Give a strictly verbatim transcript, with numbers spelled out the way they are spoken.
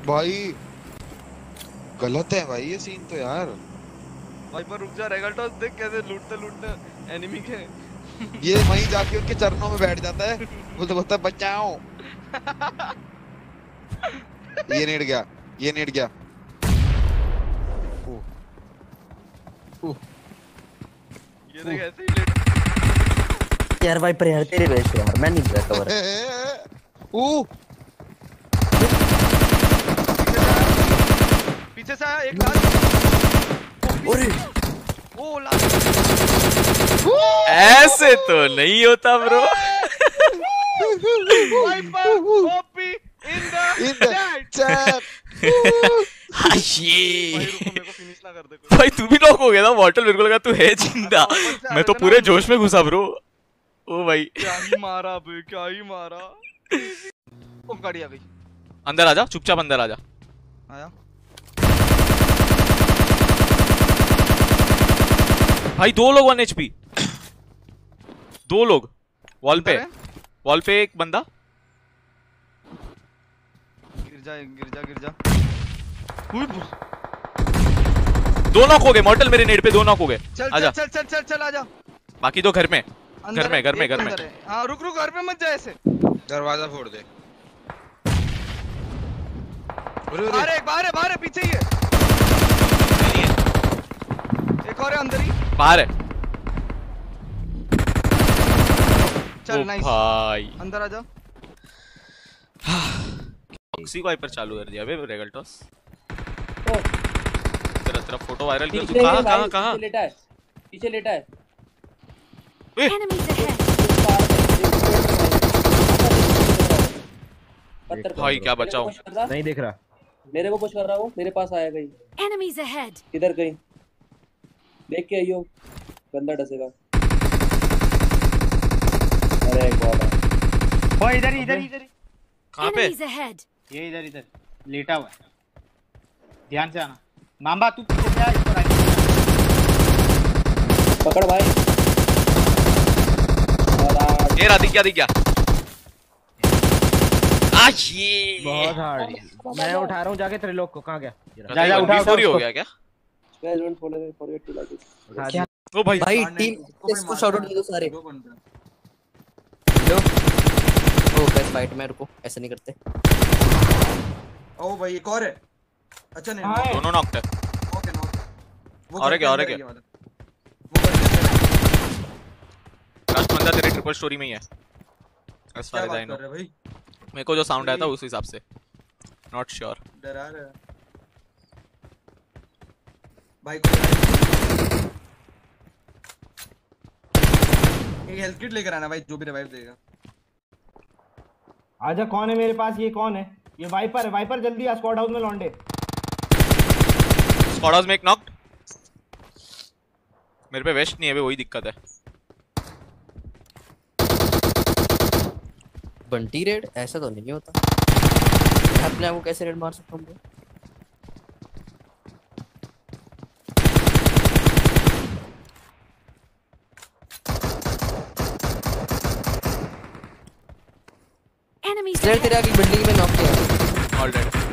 भाई गलत है भाई ये सीन तो यार। भाई पर रुक जा, रेगल्टॉस देख कैसे लूटते लूटते एनिमी के। ये वहीं जाके उनके चरणों में बैठ जाता है, वो तो बोलता है बचाओ। ये नेट गया, ये नेट गया। ओह ओह ये देख ऐसे ही लेट। यार भाई पर यार तेरे बेस्ट यार, मैं नहीं गया कवर। ओह पीछे से आया एक लास्ट। अरे ओ लास्ट। ऐसे तो नहीं होता bro. Viper OP in the chat. ये भाई रुको, मेरे को फिनिश ना कर दे कोई। भाई तू भी नॉक हो गया था बॉटल, मेरे को लगा तू है जिंदा। मैं तो पूरे जोश में घुसा ब्रो। ओ भाई क्या ही मारा बे, क्या ही मारा। ओ गाड़ी आ गई। अंदर आजा, चुपचाप अंदर आजा। आया भाई दो लोग वन एचपी, दो लोग वॉल पे, वॉल पे एक बंदा। गिर जा गिर जा गिर जा। दो नॉक हो गए मॉर्टल, मेरे नेट पे दो नॉक हो गए। चल आजा चल चल चल चल आजा। बाकी तो घर में, घर में घर में घर में। हाँ रुक रुक, घर पे मत जा ऐसे। दरवाजा फोड़ दे। बाहर है, बाहर है, बाहर है, पीछे ही है। एक और है अंदर ही, बाहर है। चल नाइस भाई अंदर आजा। ऑक्सी को हाइपर चालू कर दिया बे रेगल्टॉस। तेरा तेरा फोटो वायरल कर। तू कहां कहां कहां? पीछे लेटा है, पीछे लेटा है। भाई क्या बचाऊं? नहीं देख रहा, मेरे को पुश कर रहा हूं, मेरे पास आया कहीं। Enemies ahead. इधर कहीं देख के आइयो, बंदा डसेगा। अरे गॉड, ओ इधर ही इधर ही इधर ही। कहां पे? Enemies ahead. ये इधर इधर लेटा हुआ है, ध्यान से आना। मांबा तू पीछे से आ, इस पर आ। पकड़ भाई। ये रहा, दिख गया दिख गया। आ ये बहुत हार्ड। मैं उठा रहा हूं जाके त्रिलोक को। कहां गया? जा जा उठा उठा। हो गया क्या? Guys don't forget to like it. ओ भाई भाई टीम इसको शाउट आउट दे दो सारे। लो ओ गाइस फाइट में रुको, ऐसे नहीं करते। ओ भाई एक और है। अच्छा नहीं दोनों नॉक है। Okay knock. वो और है क्या और है क्या? लास्ट बंदा तेरे ट्रिपल स्टोरी में ही है। as far as I know। भाई मेरे को जो साउंड आया था उस हिसाब से, नॉट श्योर। डरा रहा है भाई को। एक हेल्थ किट लेकर आना भाई, जो भी रिवाइव देगा। आजा, कौन है मेरे पास? ये कौन है? ये वाइपर है। वाइपर जल्दी आ, स्क्वाड हाउस में लौंडे। स्क्वाड हाउस में एक नॉक। मेरे पे वेस्ट नहीं है बे, वही दिक्कत है। बंटी रेड ऐसा तो नहीं होता। मैं अपने आप को कैसे रेड मार सकता हूं? Enemies तेरे तेरे आगे बिल्डिंग में नॉक किया। All dead.